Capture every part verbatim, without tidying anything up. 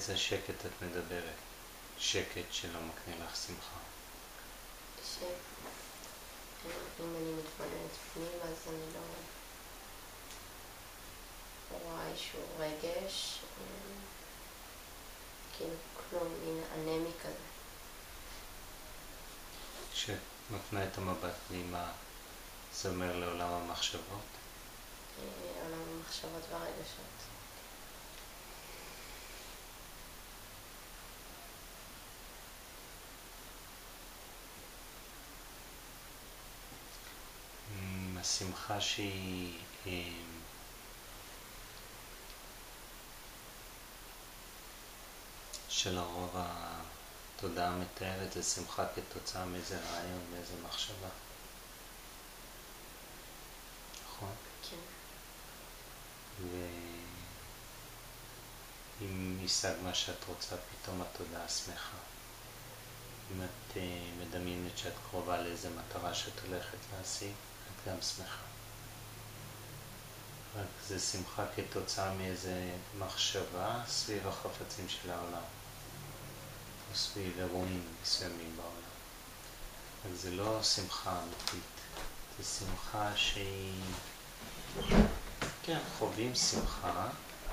איזה שקט את מדברת? שקט שלא מקנה לך שמחה. שאם אני מתבוננת פנים אז אני לא רואה איזשהו רגש, כאילו כלום, מין אנמי כזה. כשאת מפנה את המבט פנימה, זה אומר לעולם המחשבות? עולם המחשבות והרגשות. השמחה שהיא שלרוב התודעה מתארת, זה שמחה כתוצאה מאיזה רעיון, מאיזה מחשבה. נכון? כן. ואם יישג מה שאת רוצה, פתאום התודעה שמחה. אם את uh, מדמיינת שאת קרובה לאיזה מטרה שאת הולכת להשיג, את גם שמחה. רק זה שמחה כתוצאה מאיזה מחשבה סביב החפצים של העולם. או סביב אירועים מסוימים בעולם. רק זה לא שמחה אמיתית. זה שמחה שהיא... כן, חווים שמחה.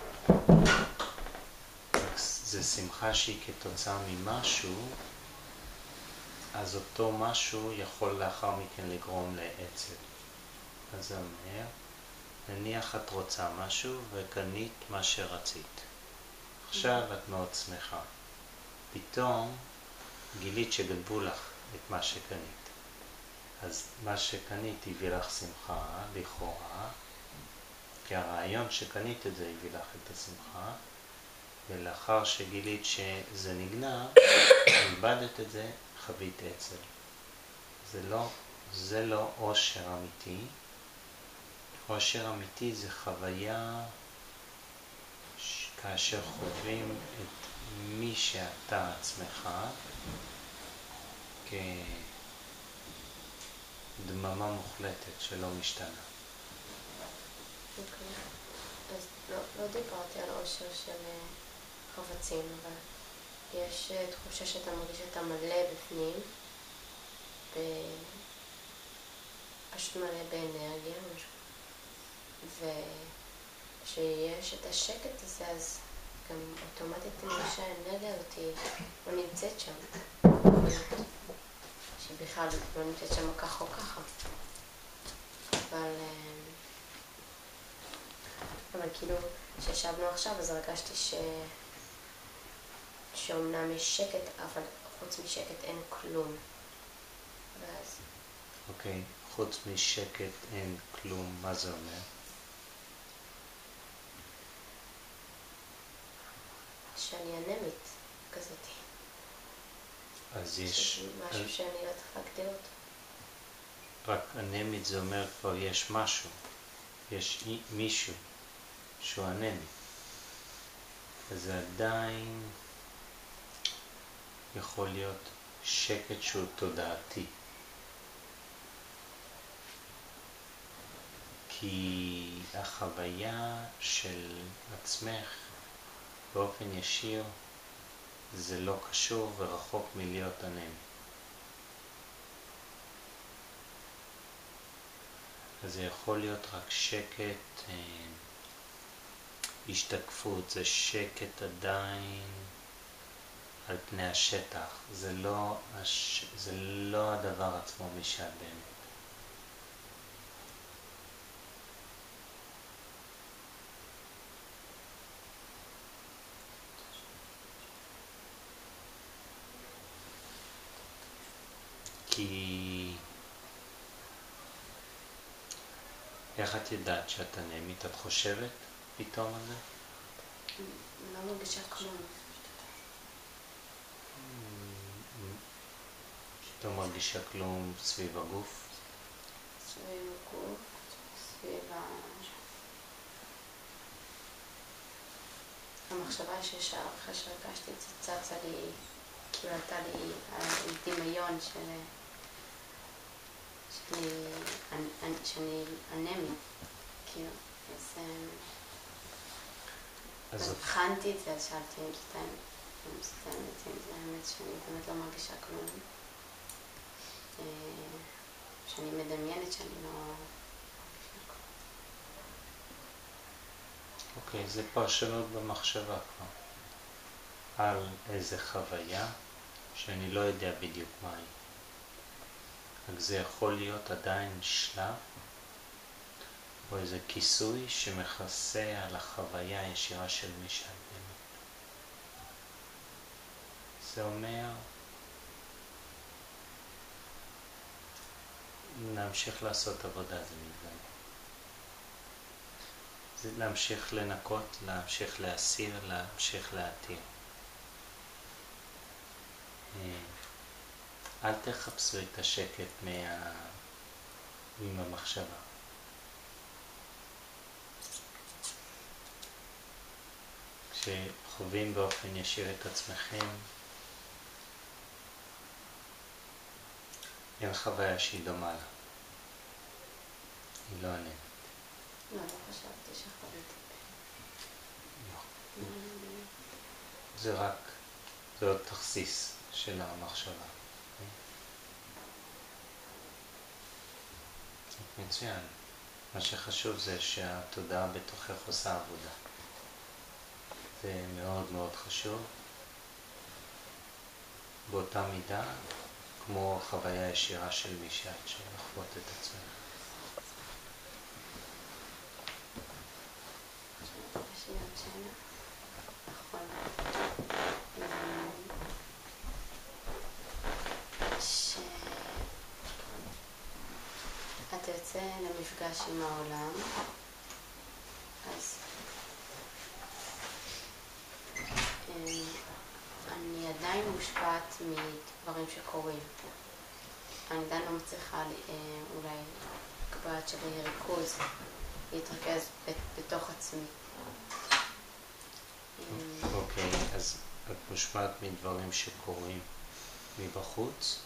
רק זה שמחה שהיא כתוצאה ממשהו, אז אותו משהו יכול לאחר מכן לגרום לעצב. אז זה אומר, נניח את רוצה משהו וקנית מה שרצית. עכשיו את מאוד שמחה. פתאום גילית שגנבו לך את מה שקנית. אז מה שקנית הביא לך שמחה, לכאורה, כי הרעיון שקנית את זה הביא לך את השמחה, ולאחר שגילית שזה נגנב, איבדת את זה, חווית עצב. זה לא, זה לא אושר אמיתי. אושר אמיתי זה חוויה כאשר חווים את מי שאתה עצמך כדממה מוחלטת שלא משתנה. אוקיי. אז לא, לא דיברתי על אושר של חפצים, אבל יש תחושה שאתה מרגיש שאתה מלא בפנים, פשוט מלא באנרגיה, וכשיש את השקט הזה, אז גם אוטומטית תמיד שהאנרגיה הזאת לא נמצאת שם. שבכלל לא נמצאת שם ככה או ככה. אבל... אבל כאילו, כשישבנו עכשיו, אז הרגשתי ש... שאומנם יש שקט, אבל חוץ משקט אין כלום. ואז... אוקיי, חוץ משקט אין כלום, מה זה אומר? שאני אנמית כזאת. אז יש... משהו שאני לא צריכה להגדיר אותו. רק אנמית זה אומר כבר יש משהו. יש מישהו שהוא אנמי. אז זה עדיין יכול להיות שקט שהוא תודעתי. כי החוויה של עצמך באופן ישיר זה לא קשור ורחוק מלהיות אנמי. אז זה יכול להיות רק שקט, אה, השתקפות, זה שקט עדיין על פני השטח, זה לא, הש... זה לא הדבר עצמו משעד באמת. כי איך את יודעת שאת אנמית? את חושבת פתאום על זה? לא מרגישה כלום. פתאום מרגישה כלום סביב הגוף? סביב הגוף, סביב ה... המחשבה שישר אחרי שהרגשתי את זה צצה לי, כאילו הייתה לי דמיון של... שאני, שאני אנמי, כאילו, אז... אז הכנתי את זה, אז שאלתי אם זה מסתיימת, אם זה האמת שאני באמת לא מרגישה כלום. שאני מדמיינת שאני לא מרגישה כלום. אוקיי, זה פרשנות במחשבה כבר. על איזה חוויה שאני לא יודע בדיוק מהי. רק זה יכול להיות עדיין שלב או איזה כיסוי שמכסה על החוויה הישירה של מי שאת באמת. זה אומר להמשיך לעשות עבודה, זה מתגלה. זה להמשיך לנקות, להמשיך להסיר, להמשיך להתיר. אל תחפשו את השקט מה... עם המחשבה. כשחווים באופן ישיר את עצמכם, אין חוויה שהיא דומה לה. היא לא עננת. לא, לא חשבתי שחוויתי. לא. זה רק, זה עוד תכסיס של המחשבה. מצוין. מה שחשוב זה שהתודעה בתוכך עושה עבודה. זה מאוד מאוד חשוב. באותה מידה, כמו חוויה ישירה של מי שאת שלחוות את עצמך. יש לי עוד שאלה. נכון. אתה יוצא למפגש עם העולם, אז אני עדיין מושפעת מדברים שקורים. אני עדיין לא מצליחה אולי קבעת שלי ריכוז להתרכז בתוך עצמי. אוקיי, אז את מושפעת מדברים שקורים מבחוץ?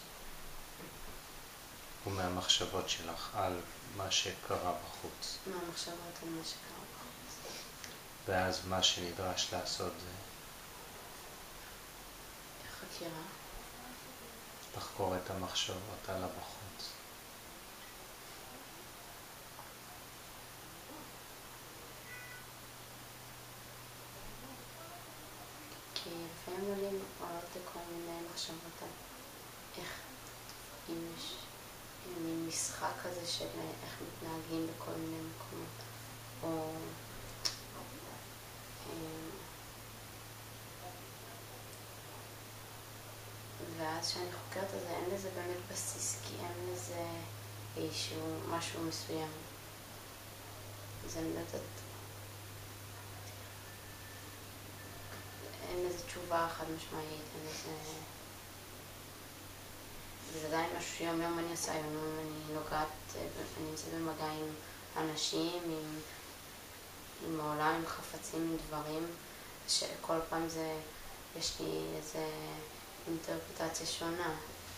ומהמחשבות שלך על מה שקרה בחוץ. מהמחשבות על מה שקרה בחוץ. ואז מה שנדרש לעשות זה? חקירה. לחקור את המחשבות על הבחוץ. כי לפעמים עולים עולות לכל מיני מחשבות על איך, אם יש מין משחק כזה של איך מתנהגים בכל מיני מקומות, או ואז כשאני חוקרת את זה, אין לזה באמת בסיס, כי אין לזה איזשהו משהו מסוים. אז אני לא יודעת, אין לזה תשובה חד משמעית, אין לזה... וזה עדיין משהו שיום יום אני עושה, יום יום אני נוגעת, אני נמצאת במגע עם אנשים, עם, עם העולם, עם חפצים, עם דברים, שכל פעם זה, יש לי איזה אינטרפרטציה שונה.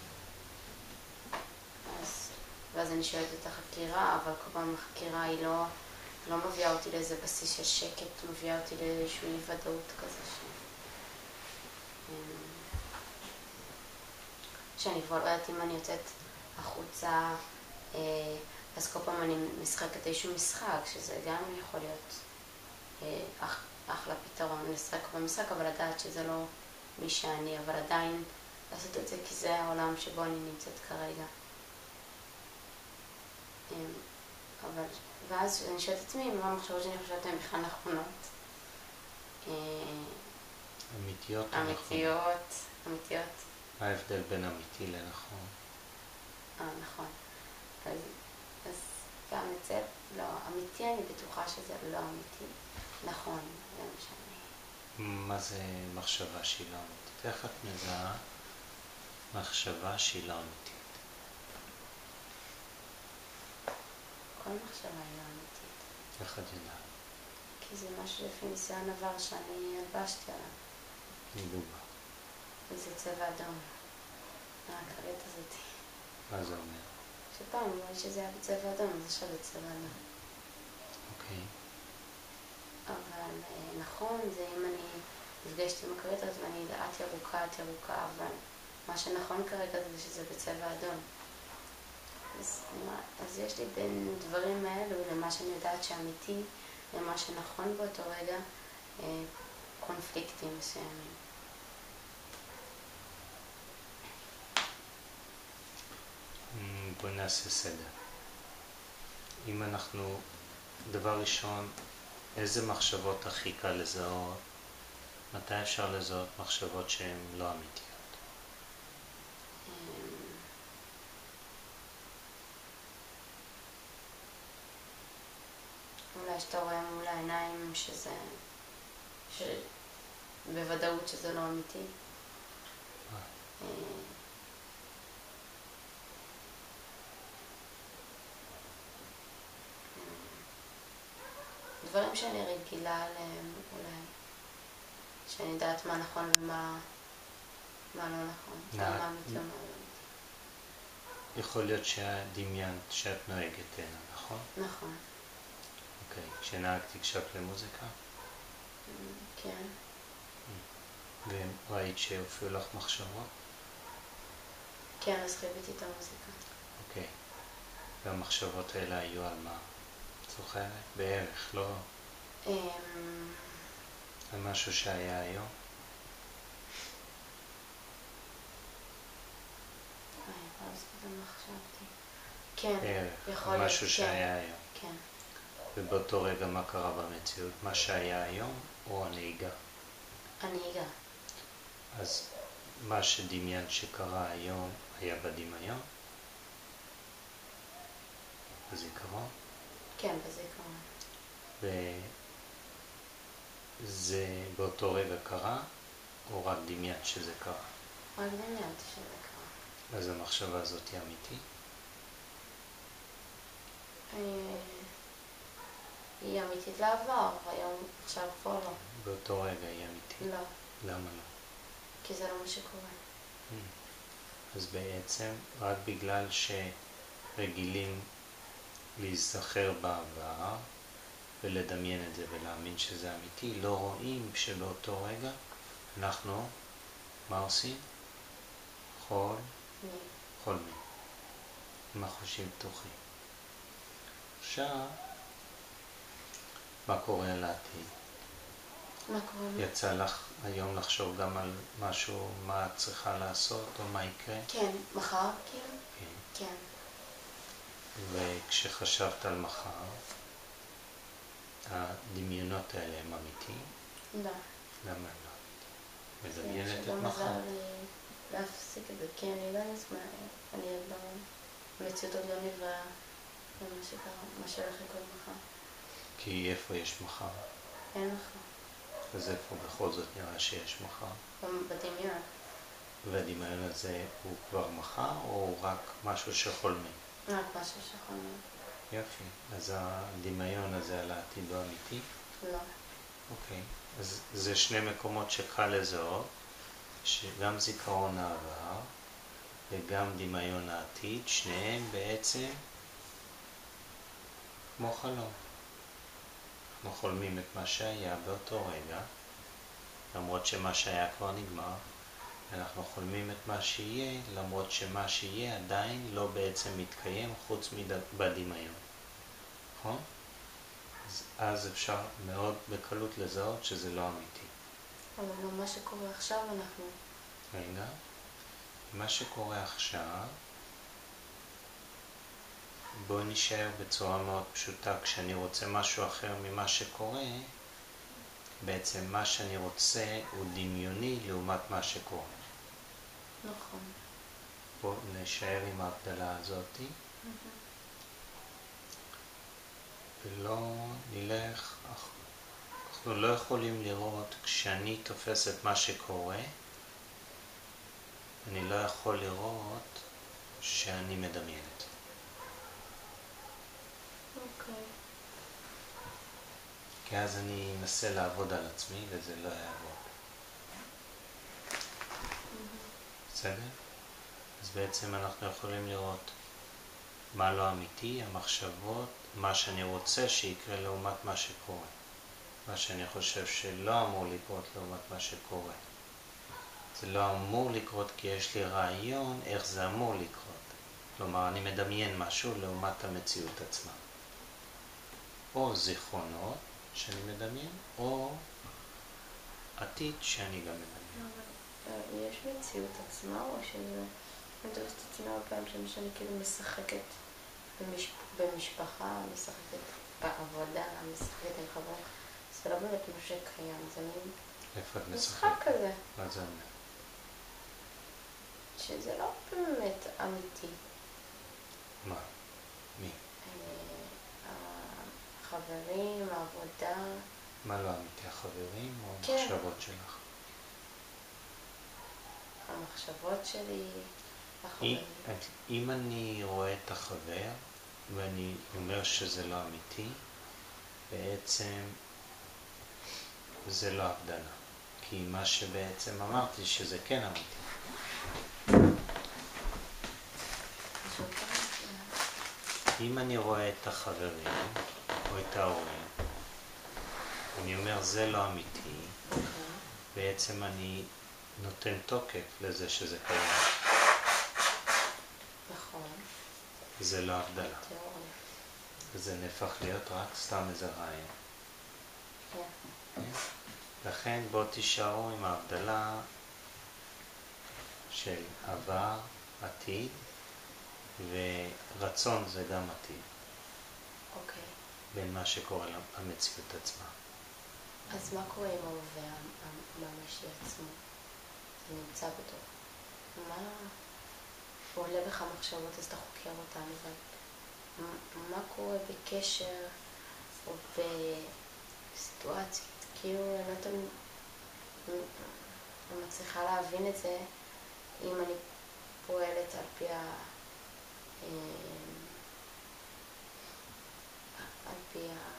אז, ואז אני שואלת את החקירה, אבל כל פעם החקירה היא לא, לא מביאה אותי לאיזה בסיס של שקט, מביאה אותי לאיזשהו אי ודאות כזה ש... שאני כבר לא יודעת אם אני יוצאת החוצה, אז כל פעם אני משחקת איזשהו משחק, שזה גם יכול להיות אח, אחלה פתרון לשחק במשחק, אבל לדעת שזה לא מי שאני, אבל עדיין לעשות את זה כי זה העולם שבו אני נמצאת כרגע. אבל, ואז אני שואלת את עצמי, מה המחשבות שאני חושבת הן בכלל נכונות? אמיתיות או נכונות? אמיתיות, אמיתיות. מה ההבדל בין אמיתי לנכון? אה, נכון. אז, אז גם את זה, לא, אמיתי אני בטוחה שזה לא אמיתי. נכון, זה משנה. מה זה מחשבה שהיא לא אמיתית? איך את מזהה מחשבה שהיא לא אמיתית? כל מחשבה היא לא אמיתית. איך את יודעת? כי זה משהו לפי ניסיון עבר שאני הלבשתי עליו. מדובר. וזה צבע אדום. הקרית הזאת. מה זה אומר? שפעם אמרו שזה היה בצבע אדום, אז עכשיו זה צבע אדום. אוקיי. אבל נכון, זה אם אני נפגשת עם הכרית הזאת ואני לאט ירוקה, את ירוקה, אבל מה שנכון כרגע זה שזה בצבע אדום. אז, אז יש לי בין דברים האלו למה שאני יודעת שאמיתי, למה שנכון באותו רגע, קונפליקטים מסוימים. בואי נעשה סדר. אם אנחנו, דבר ראשון, איזה מחשבות הכי קל לזהות? מתי אפשר לזהות מחשבות שהן לא אמיתיות? אולי שאתה רואה מול העיניים שזה, שבוודאות שזה לא אמיתי. דברים שאני רגילה עליהם אולי, שאני יודעת מה נכון ומה מה לא נכון, מה אמיתי ומה לא אמיתי. יכול להיות שהדמיינת שאת נוהגת הנה, נכון? נכון. אוקיי, כשנהגת הקשבת למוזיקה? כן. וראית שהופיעו לך מחשבות? כן, אז חייבתי את המוזיקה. אוקיי. והמחשבות האלה היו על מה? זוכרת? בערך, לא? על משהו שהיה היום? איי, אז פתאום לא חשבתי. כן, יכול להיות. להיות. משהו שהיה היום. כן. ובאותו רגע מה קרה במציאות? מה שהיה היום או הנהיגה? הנהיגה. אז מה שדמיין שקרה היום היה בדמיון? בזיכרון? כן, בזיכרון. וזה באותו רגע קרה או רק דמיין שזה קרה? רק דמיינתי שזה קרה. אז המחשבה הזאת היא אמיתית? היא אמיתית לעבר, היום עכשיו פה לא. באותו רגע היא אמיתית? לא. למה לא? כי זה לא מה שקורה. אז בעצם רק בגלל שרגילים להיזכר בעבר ולדמיין את זה ולהאמין שזה אמיתי, לא רואים שבאותו רגע אנחנו, מה עושים? חול, חולמים. עם החושים פתוחים. עכשיו, מה קורה לעתיד? מה קורה? יצא לך היום לחשוב גם על משהו, מה את צריכה לעשות או מה יקרה? כן, מחר כאילו? כן. כן. וכשחשבת על מחר, הדמיונות האלה הם אמיתיים? לא. למה לא? מדמיינת את שגם מחר? עזר לי להפסיק את זה, כי אני לא נשמע, אני עוד לא, המציאות עוד לא נבראה למה שקרה, מה שהולך לקרות מחר. כי איפה יש מחר? אין מחר. אז איפה בכל זאת נראה שיש מחר? בדמיון. והדמיון הזה הוא כבר מחר או רק משהו שחולמים? רק משהו שחולמים. יופי. אז הדמיון הזה על העתיד הוא אמיתי? לא. אוקיי. אז זה שני מקומות שקל לזהות, שגם זיכרון העבר וגם דמיון העתיד, שניהם בעצם כמו חלום. אנחנו חולמים את מה שהיה באותו רגע, למרות שמה שהיה כבר נגמר, אנחנו חולמים את מה שיהיה, למרות שמה שיהיה עדיין לא בעצם מתקיים חוץ מבדמיון. נכון? אז, אז אפשר מאוד בקלות לזהות שזה לא אמיתי. אבל מה שקורה עכשיו אנחנו... רגע, מה שקורה עכשיו, בואו נשאר בצורה מאוד פשוטה. כשאני רוצה משהו אחר ממה שקורה, בעצם מה שאני רוצה הוא דמיוני לעומת מה שקורה. נכון. בואו נשאר עם ההבדלה הזאת. ולא נלך, אנחנו לא יכולים לראות, כשאני תופס את מה שקורה, אני לא יכול לראות שאני מדמיינת. אוקיי. כי אז אני אנסה לעבוד על עצמי וזה לא יעבוד. בסדר? אז בעצם אנחנו יכולים לראות מה לא אמיתי, המחשבות, מה שאני רוצה שיקרה לעומת מה שקורה. מה שאני חושב שלא אמור לקרות לעומת מה שקורה. זה לא אמור לקרות כי יש לי רעיון איך זה אמור לקרות. כלומר, אני מדמיין משהו לעומת המציאות עצמה. או זיכרונות שאני מדמיין, או עתיד שאני גם מדמיין. אבל יש מציאות עצמה, או שזה... אני תופסת את עצמי הרבה פעמים שאני כאילו משחקת במש... במשפחה, משחקת בעבודה, משחקת עם חברים. זה לא באמת משהו שקיים, זה מין איפה את משחקת? משחק כזה. מה זה אומר? שזה לא באמת אמיתי. מה? מי? החברים, העבודה. מה לא אמיתי? החברים או כן. המחשבות שלך? המחשבות שלי, אם, החברים. אם אני רואה את החבר ואני אומר שזה לא אמיתי, בעצם זה לא הבדלה. כי מה שבעצם אמרתי שזה כן אמיתי. אם אני רואה את החברים או את ההורים, אני אומר זה לא אמיתי, בעצם אני נותן תוקף לזה שזה קיים. נכון. זה לא הבדלה. תיאוריה. וזה נהפך להיות רק סתם איזה רעיון. כן. לכן בוא תישארו עם ההבדלה של עבר, עתיד, ורצון זה גם עתיד. אוקיי. בין מה שקורה למציאות עצמה. אז מה קורה עם ההווה הממשי עצמו? זה נמצא בתוך. מה עולה בך מחשבות אז אתה חוקר אותן, אבל מה קורה בקשר או בסיטואציות? כאילו אני לא תמיד מצליחה להבין את זה אם אני פועלת על פי ה... על פי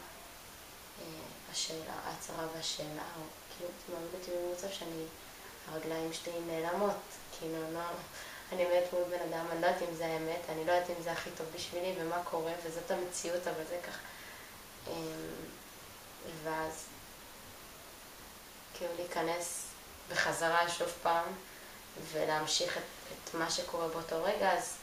השאלה, ההצהרה והשאלה, או כאילו, זה מעמיד אותי במצב שאני, הרגליים שלי נעלמות, כאילו, לא, אני באמת מול בן אדם, אני לא יודעת אם זה האמת, אני לא יודעת אם זה הכי טוב בשבילי ומה קורה, וזאת המציאות, אבל זה כך. ואז, כאילו, להיכנס בחזרה שוב פעם, ולהמשיך את, את מה שקורה באותו רגע, אז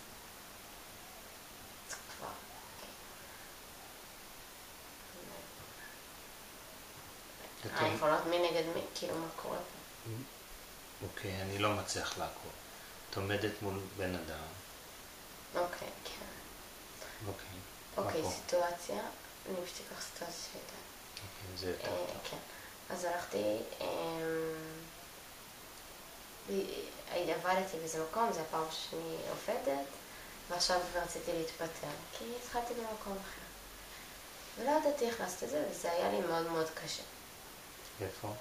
היכולות מי נגד מי, כאילו מה קורה פה? אוקיי, אני לא מצליח לעקוב. את עומדת מול בן אדם. אוקיי, כן. אוקיי. אוקיי, סיטואציה. אני פשוט אקח סיטואציה שהייתה. אוקיי, זה יותר טוב. כן. אז הלכתי, עבדתי באיזה מקום, זה הפעם שאני עובדת, ועכשיו רציתי להתפטר, כי התחלתי במקום אחר. ולא ידעתי איך לעשות את זה, וזה היה לי מאוד מאוד קשה. איפה?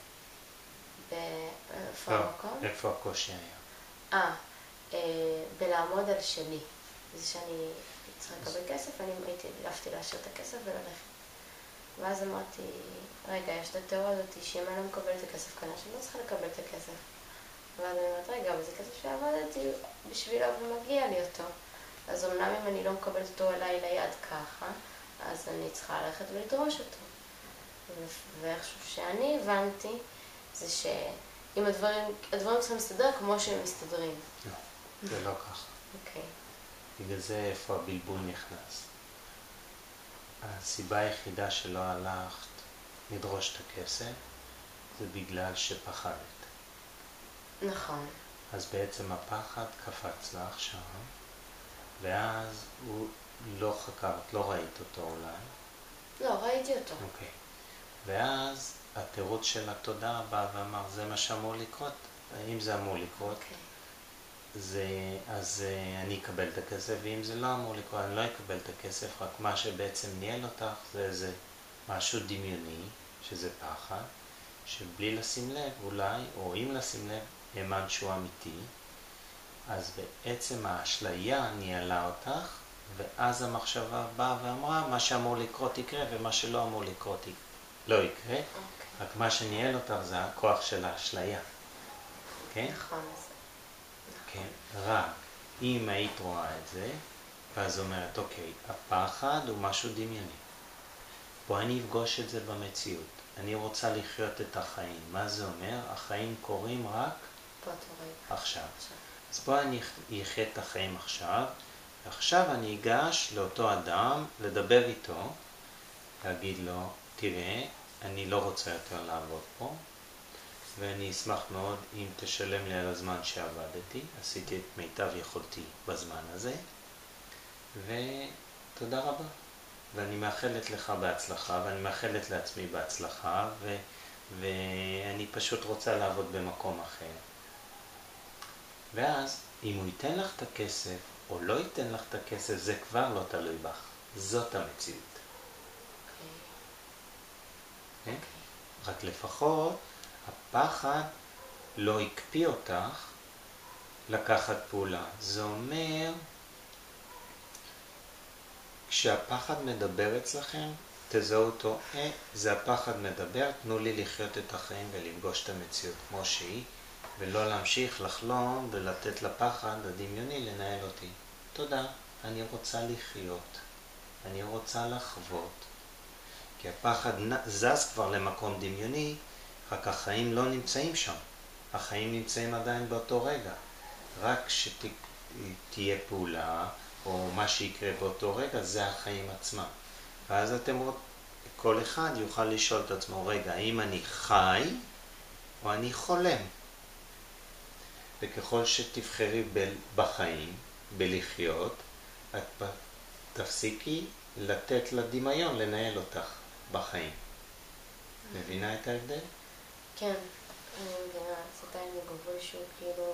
באיפה המקום? איפה הקושי היה? אה, בלעמוד על שלי. זה שאני צריכה לקבל כסף, אני הייתי, העדפתי להשאיר את הכסף וללכת. ואז אמרתי, רגע, יש את התיאוריה הזאת שאם אני לא מקבל את הכסף כנראה שאני לא צריכה לקבל את הכסף. ואז אני אומרת, רגע, אבל זה כסף שעבדתי בשבילו ומגיע לי אותו. אז אמנם אם אני לא מקבלת אותו אליי ליד ככה, אז אני צריכה ללכת ולדרוש אותו. ואיכשהו שאני הבנתי, זה שאם הדברים, הדברים צריכים להסתדר כמו שהם מסתדרים. לא, זה לא ככה. אוקיי. בגלל זה איפה הבלבול נכנס. הסיבה היחידה שלא הלכת לדרוש את הכסף, זה בגלל שפחדת. נכון. אז בעצם הפחד קפץ לך שם, ואז הוא לא חקרת, לא ראית אותו אולי. לא, ראיתי אותו. אוקיי. ואז התירוץ של התודעה בא ואמר, זה מה שאמור לקרות, אם זה אמור לקרות, אוקיי. זה, אז אני אקבל את הכסף, ואם זה לא אמור לקרות, אני לא אקבל את הכסף, רק מה שבעצם ניהל אותך זה איזה משהו דמיוני, שזה פחד, שבלי לשים לב אולי, או אם לשים לב, האמן שהוא אמיתי, אז בעצם האשליה ניהלה אותך, ואז המחשבה באה ואמרה, מה שאמור לקרות יקרה, ומה שלא אמור לקרות לא יקרה, אוקיי. רק מה שניהל אותך זה הכוח של האשליה. כן? נכון, אז... כן, רק אם היית רואה את זה, ואז אומרת, אוקיי, הפחד הוא משהו דמיוני. בוא אני אפגוש את זה במציאות. אני רוצה לחיות את החיים. מה זה אומר? החיים קורים רק באותו רגע. עכשיו. אז בוא אני אחיה את החיים עכשיו. עכשיו אני אגש לאותו אדם, לדבר איתו, להגיד לו, תראה, אני לא רוצה יותר לעבוד פה, ואני אשמח מאוד אם תשלם לי על הזמן שעבדתי, עשיתי את מיטב יכולתי בזמן הזה, ותודה רבה. ואני מאחלת לך בהצלחה, ואני מאחלת לעצמי בהצלחה, ו... ואני פשוט רוצה לעבוד במקום אחר. ואז, אם הוא ייתן לך את הכסף, או לא ייתן לך את הכסף, זה כבר לא תלוי בך. זאת המציאות. Okay. Okay? Okay. רק לפחות, הפחד לא יקפיא אותך לקחת פעולה. זה אומר, כשהפחד מדבר אצלכם, תזהו אותו, אה, זה הפחד מדבר, תנו לי לחיות את החיים ולפגוש את המציאות כמו שהיא, ולא להמשיך לחלום ולתת לפחד הדמיוני לנהל אותי. תודה, אני רוצה לחיות, אני רוצה לחוות. כי הפחד זז כבר למקום דמיוני, רק החיים לא נמצאים שם. החיים נמצאים עדיין באותו רגע. רק שתהיה פעולה, או מה שיקרה באותו רגע, זה החיים עצמם. ואז אתם רואים, כל אחד יוכל לשאול את עצמו, רגע, האם אני חי, או אני חולם? וככל שתבחרי בחיים, בלחיות, את תפסיקי לתת לדמיון לנהל אותך בחיים. מבינה את ההבדל? כן, אני מבינה, זה עדיין גבול שהוא כאילו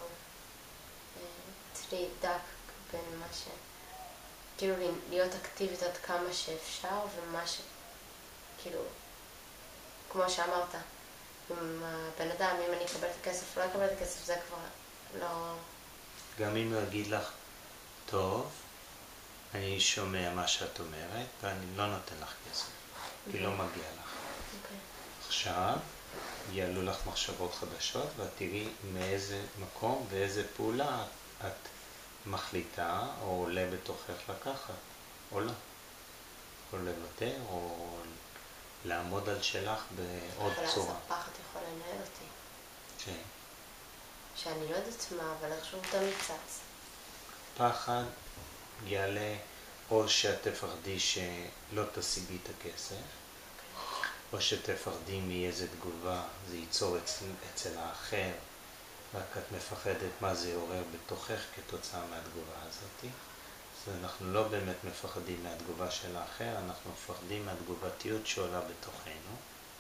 די דק בין מה ש... כאילו להיות אקטיבית עד כמה שאפשר, ומה ש... כאילו, כמו שאמרת, עם הבן אדם, אם אני אקבל את הכסף או לא אקבל את הכסף, זה כבר לא... גם אם הוא יגיד לך, טוב, אני שומע מה שאת אומרת, ואני לא נותן לך כסף, כי לא מגיע לך. עכשיו, יעלו לך מחשבות חדשות, ואת תראי מאיזה מקום ואיזה פעולה את מחליטה או עולה בתוכך לקחת, או לא. או לוותר, או לעמוד על שלך בעוד צורה. אבל אז הפחד יכול לנהל אותי. כן. שאני לא יודעת מה, אבל איכשהו תמיד צץ. פחד יעלה או שאת תפחדי שלא תשיגי את הכסף, או שתפחדי מאיזה תגובה, זה ייצור אצל, אצל האחר, רק את מפחדת מה זה יעורר בתוכך כתוצאה מהתגובה הזאת. אז אנחנו לא באמת מפחדים מהתגובה של האחר, אנחנו מפחדים מהתגובתיות שעולה בתוכנו,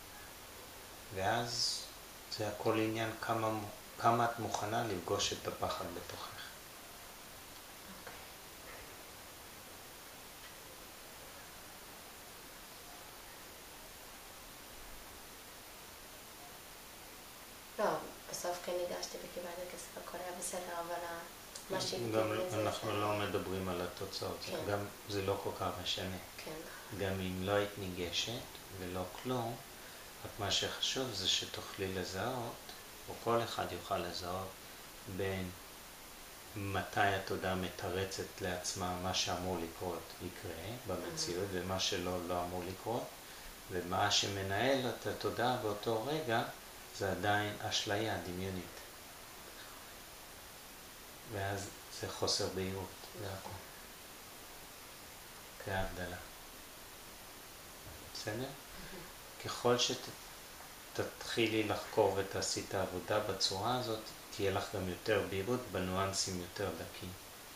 ואז זה הכל עניין כמה, כמה את מוכנה לפגוש את הפחד בתוכך. לא, בסוף כן ניגשתי וקיבלתי כסף, הכל היה בסדר, אבל מה שהקטיב את זה... אנחנו לא מדברים על התוצאות, גם זה לא כל כך משנה. גם אם לא היית ניגשת ולא כלום, רק מה שחשוב זה שתוכלי לזהות, או כל אחד יוכל לזהות, בין מתי התודעה מתרצת לעצמה מה שאמור לקרות יקרה במציאות, ומה שלא לא אמור לקרות, ומה שמנהל את התודעה באותו רגע, זה עדיין אשליה דמיונית. ואז זה חוסר בהירות, זה הכל. כהבדלה. בסדר? ככל שתתחילי לחקור ותעשי את העבודה בצורה הזאת, תהיה לך גם יותר בהירות בנואנסים יותר דקים.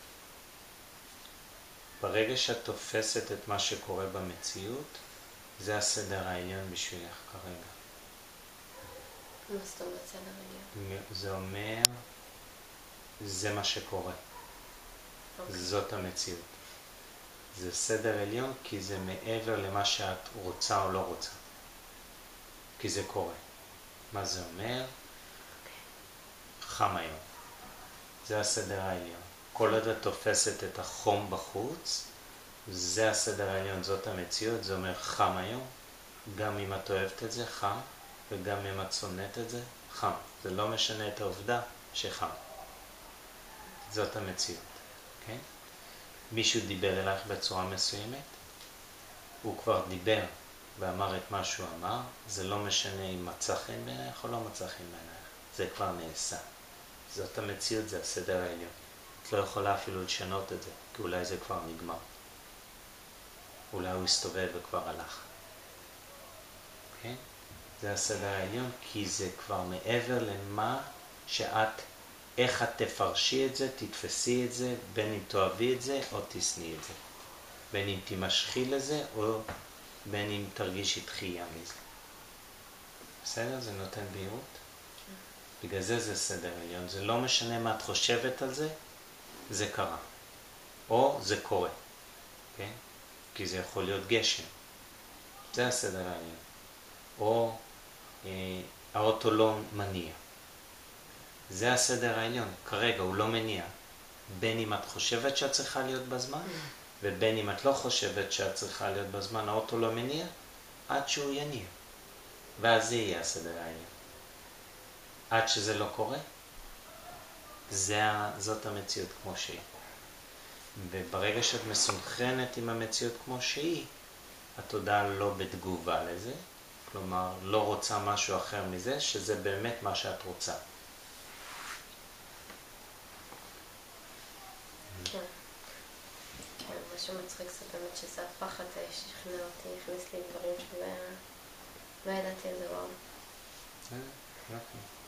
ברגע שאת תופסת את מה שקורה במציאות, זה הסדר העליון בשבילך כרגע. מה זאת אומרת סדר עליון? זה אומר, זה מה שקורה. Okay. זאת המציאות. זה סדר עליון כי זה מעבר למה שאת רוצה או לא רוצה. כי זה קורה. מה זה אומר? Okay. חם היום. זה הסדר העליון. כל עוד את תופסת את החום בחוץ, זה הסדר העליון, זאת המציאות, זה אומר חם היום. גם אם את אוהבת את זה, חם. וגם אם את שונאת את זה, חם. זה לא משנה את העובדה שחם. זאת המציאות. Okay? מישהו דיבר אלייך בצורה מסוימת, הוא כבר דיבר ואמר את מה שהוא אמר, זה לא משנה אם מצא חן בעינייך או לא מצא חן בעינייך, זה כבר נעשה. זאת המציאות, זה הסדר העליון. את לא יכולה אפילו לשנות את זה, כי אולי זה כבר נגמר. אולי הוא הסתובב וכבר הלך. כן? זה הסדר העליון, כי זה כבר מעבר למה שאת, איך את תפרשי את זה, תתפסי את זה, בין אם תאהבי את זה או תשנאי את זה. בין אם תמשכי לזה או בין אם תרגישי דחייה מזה. בסדר? זה נותן בהירות? בגלל זה זה סדר עליון. זה לא משנה מה את חושבת על זה, זה קרה. או זה קורה. כן? כי זה יכול להיות גשם. זה הסדר העליון. או אה, האוטו לא מניע. זה הסדר העליון. כרגע הוא לא מניע. בין אם את חושבת שאת צריכה להיות בזמן, ובין אם את לא חושבת שאת צריכה להיות בזמן, האוטו לא מניע, עד שהוא יניע. ואז זה יהיה הסדר העליון. עד שזה לא קורה, זה, זאת המציאות כמו שהיא. וברגע שאת מסונכרנת עם המציאות כמו שהיא, התודעה לא בתגובה לזה, כלומר לא רוצה משהו אחר מזה, שזה באמת מה שאת רוצה. כן. כן, משהו מצחיק זה באמת שזה הפחד שכנע אותי, הכניס לי דברים שלא ידעתי על זה. וואו. כן, יופי.